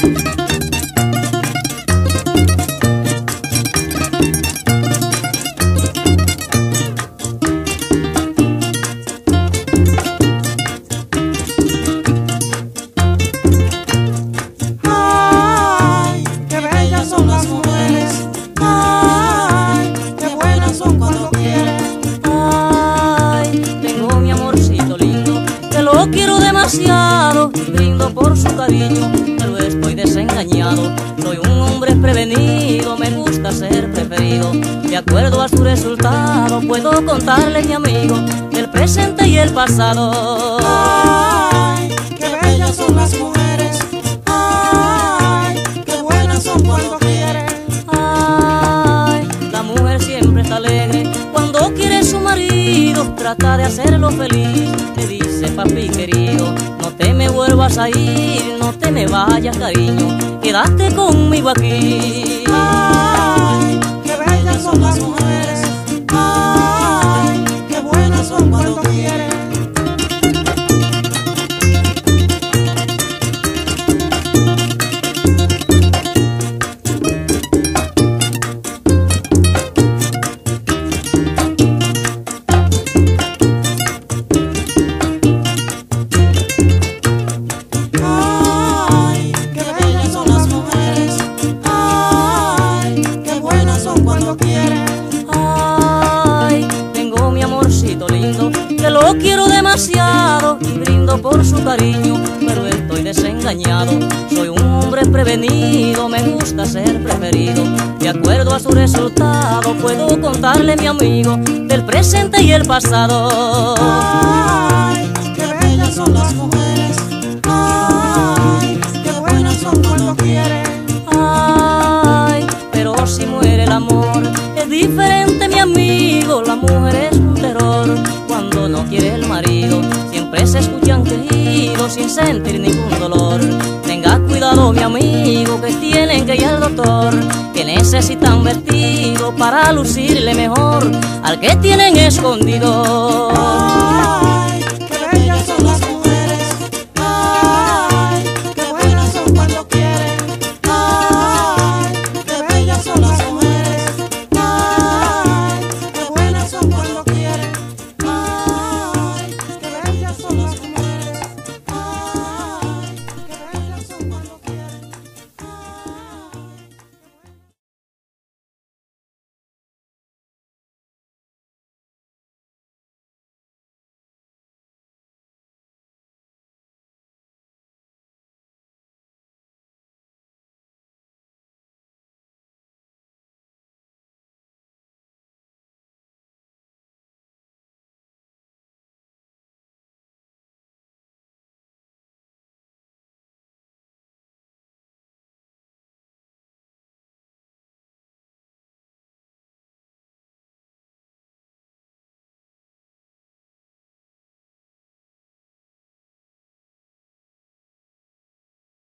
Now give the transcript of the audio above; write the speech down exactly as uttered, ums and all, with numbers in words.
Lo quiero demasiado y brindo por su cariño, pero estoy desengañado. Soy un hombre prevenido, me gusta ser preferido. De acuerdo a su resultado, puedo contarle, mi amigo, del presente y el pasado. Ay, qué bellas son las mujeres. Ay, qué buenas son cuando quieren. Ay, la mujer siempre está alegre cuando quiere su marido, trata de hacerlo feliz. Le dice: papi querido, no te me vuelvas a ir, no te me vayas, cariño, quédate conmigo aquí. Ay, qué bellas son las mujeres. Ay, qué buenas son cuando quieren. Ay, tengo mi amorcito lindo, que lo quiero demasiado y brindo por su cariño, pero estoy desengañado. Soy un hombre prevenido, me gusta ser preferido. De acuerdo a su resultado, puedo contarle, mi amigo, del presente y el pasado. Ay, qué bellas son las mujeres. Ay, qué buenas son cuando quieren. Ay, pero si muere el amor, es diferente, mi amigo. La mujer es un terror cuando no quiere el marido. Siempre se escuchan quejidos sin sentir ningún dolor. Tenga cuidado, mi amigo, que tienen que ir al doctor, que necesitan vestido para lucirle mejor al que tienen escondido.